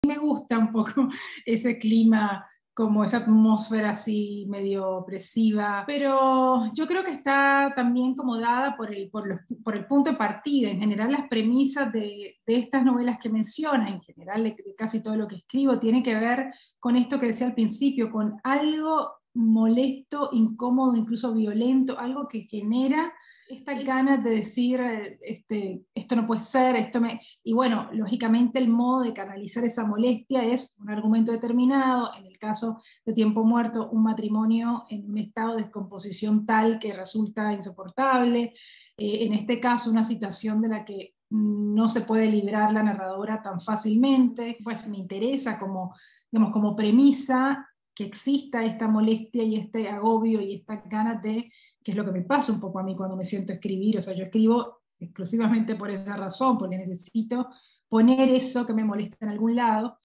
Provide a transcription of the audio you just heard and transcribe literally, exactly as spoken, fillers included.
Me gusta un poco ese clima, como esa atmósfera así medio opresiva, pero yo creo que está también como dada por el, por los, por el punto de partida. En general las premisas de, de estas novelas que menciona, en general de, de casi todo lo que escribo, tiene que ver con esto que decía al principio, con algo molesto, incómodo, incluso violento, algo que genera esta ganas de decir, este, esto no puede ser, esto me... Y bueno, lógicamente el modo de canalizar esa molestia es un argumento determinado, en el caso de Tiempo Muerto, un matrimonio en un estado de descomposición tal que resulta insoportable, eh, en este caso una situación de la que no se puede librar la narradora tan fácilmente, pues me interesa como, digamos, como premisa que exista esta molestia y este agobio y esta ganas de, que es lo que me pasa un poco a mí cuando me siento a escribir, o sea, yo escribo exclusivamente por esa razón, porque necesito poner eso que me molesta en algún lado,